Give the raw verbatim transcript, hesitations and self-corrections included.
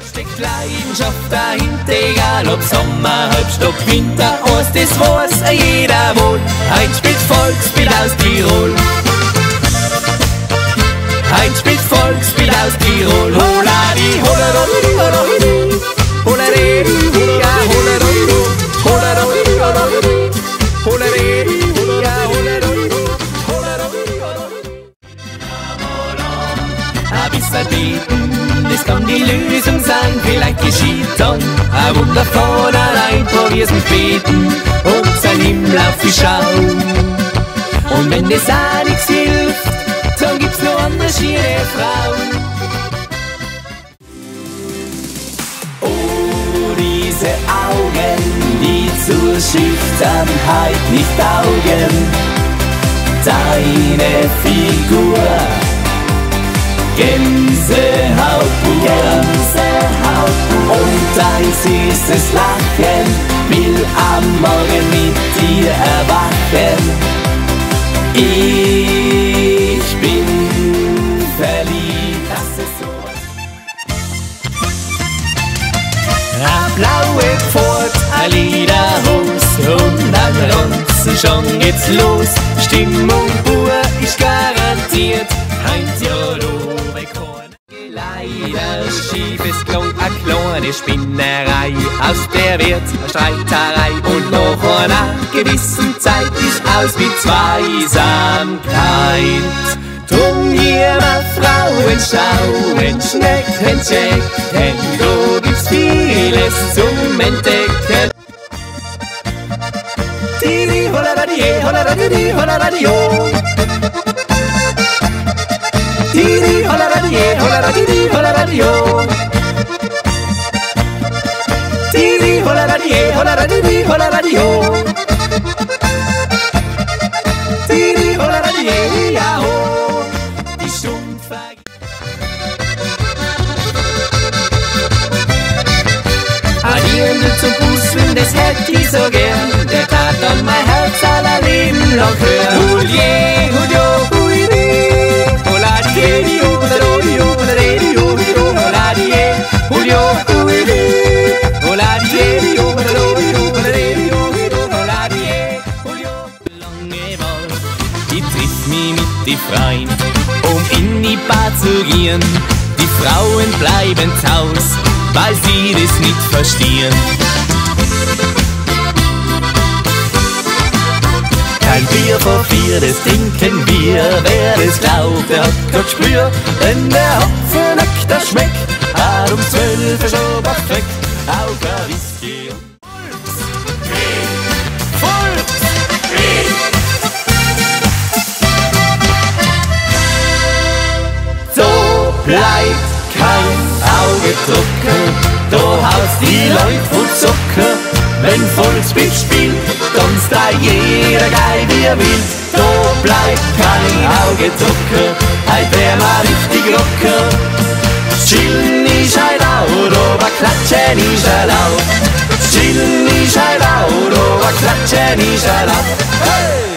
Steckt Leidenschaft dahinter, egal ob Sommer, Herbst, ob Winter, eins, das weiß jeder wohl. Ein spielt Volksbeat aus Tirol. Ein spielt Volksbeat aus Tirol. Holadi, holarodi, holarodi, holaredi, ja, holarodi, holarodi, holarodi, holaredi, ja, holarodi, holarodi, holarodi. Ein bisschen beten, das kann die Lösung sein. Vielleicht geschieht dann ein Wunder von allein. Probier's mit Beten und sein Himmel auf die Schau. Und wenn das auch nichts hilft, dann gibt's noch andere schöne Frauen. Oh, diese Augen, die zur Schüchternheit nicht taugen. Deine Figur, Gänsehaut pur, Gänsehaut pur. Und dein süßes Lachen will am Morgen mit dir erwachen. Ich bin verliebt, das ist so. Eine blaue Pfort, ein Lederhose und ein Ranzen, schon geht's los. Stimmung pur, ich garantiert, ein Tirol wegholen. Leider schiefes Klon, a kleine Spinnerei, aus der wird eine Streiterei. Und nach einer gewissen Zeit ist aus wie Zweisamkeit. Drum hier mal Frauen schauen, schmecken, checken, da gibt's vieles zum Entdecken. Tiri, holaradi, holaradi, holaradi, Tiri, holaradi, holaradi, holaradi, Tiri, holaradi, holaradi, holaradi, Tiri, holaradi, ja, ho, die Stumpfe. Adierende zum Puzzeln, das hätt ich so gern. Der tat dann mein Herz aller Leben lang hören. Hulie, hudio, huidi, holadie, holadie, holadie, holadie, hudio, huidi, holadie, holadie, holadie, holadie, hudio. Lange Wahl, ich triff mich mit die Freien, um in die Bar zu gehen. Die Frauen bleiben zu Haus, weil sie das nicht verstehen. Kein Bier vor vier, das trinken wir. Wer das glaubt, der hat kein Gespür. Wenn der Hopfennektar schmeckt, hat um zwölf schon perfekt. Auch ein Whisky und Volksbeat, Volksbeat. So bleibt kein Auge trocken, da haust die Leute voll Zucker. Wenn Volksbeat spielt, tanzt da jeder geil wie er will. Da bleibt kein Auge trocken, heut wär mal richtig locker. Chillen ist heut out, aber klatschen ist erlaubt. Chillen ist heut out, aber klatschen ist erlaubt. Hey!